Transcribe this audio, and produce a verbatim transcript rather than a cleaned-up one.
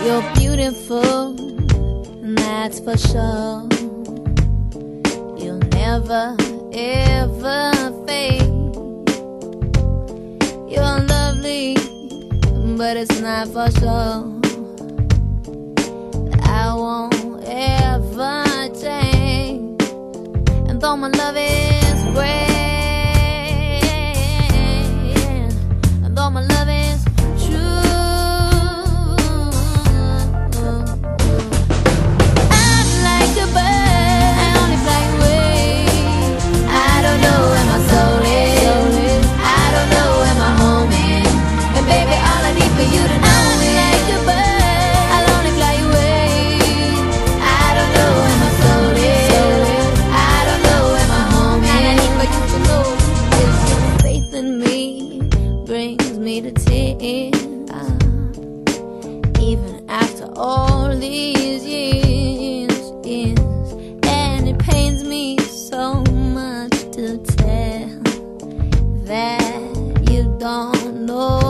You're beautiful, and that's for sure. You'll never, ever fade. You're lovely, but it's not for sure. I won't ever change. And though my love is great, and though my love is true, I'm like a bird, I only fly away. I don't know where my soul is, I don't know where my home is. And baby, all I need for you to know is I'm like a bird, I'll only fly away. I don't know where my soul is, I don't know where my home is. And I need for you to know is your faith in me brings me to tears. Even after all these years, years, and it pains me so much to tell that you don't know